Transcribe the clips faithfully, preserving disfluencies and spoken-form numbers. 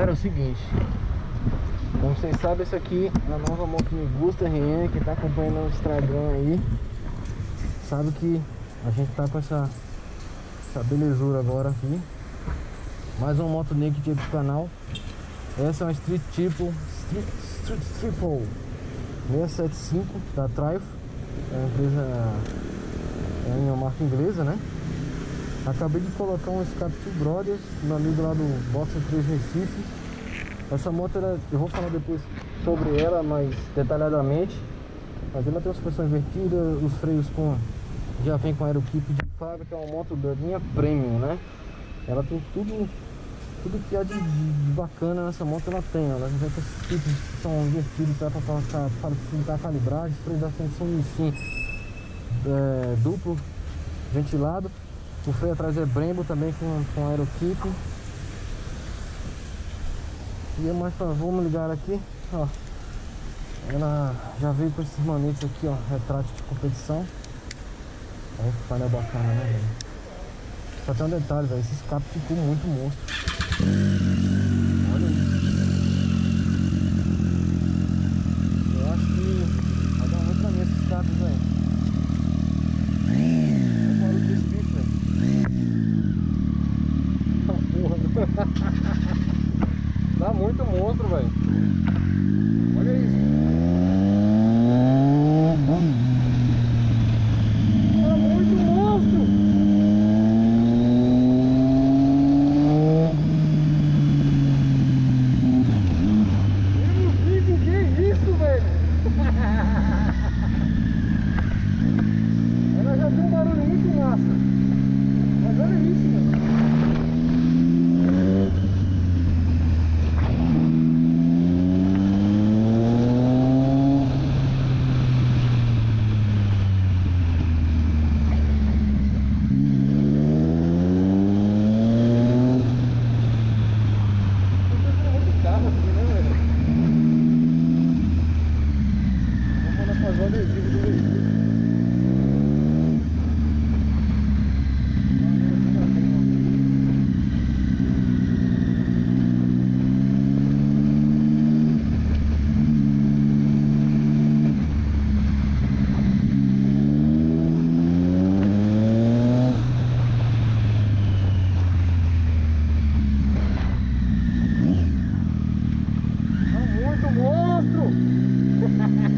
Galera, é o seguinte, como vocês sabem, essa aqui é a nova moto Migusta R N. Quem tá acompanhando o Instagram aí sabe que a gente tá com essa, essa belezura agora aqui. Mais uma moto naked aqui pro canal. Essa é uma Street Triple Street, Street Triple seiscentos e setenta e cinco da Triumph. É uma empresa, é uma marca inglesa, né? Acabei de colocar um escape Two Brothers, meu amigo lá do Boxer três Recife. Essa moto, ela, eu vou falar depois sobre ela mais detalhadamente. Mas ela tem uma suspensão invertida, os freios com, já vem com aerokit de fábrica. É uma moto da linha Premium, né? Ela tem tudo, tudo que há de, de bacana nessa moto, ela tem. Ela já tem esses kits que são invertidos para facilitar a calibragem, freios da ascensão em si, é, duplo ventilado. O freio atrás é Brembo também com, com aerokit. E é mais pra, vamos ligar aqui, ó. Ela já veio com esses manetes aqui, ó, retrátil de competição. Olha que painel bacana, né, velho? Só tem um detalhe, velho, esse escape ficou muito monstro. Olha isso. Eu acho que vai dar muito pra mim esse escape, velho. Olha o barulho desse bicho, velho. Dá muito monstro, velho. Olha isso. Dá muito monstro. Eu não digo que é isso, velho. Ela já tem um barulho muito massa. Mas olha isso, velho.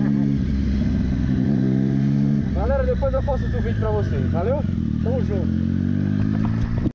Galera, depois eu faço outro vídeo pra vocês, valeu? Tamo junto!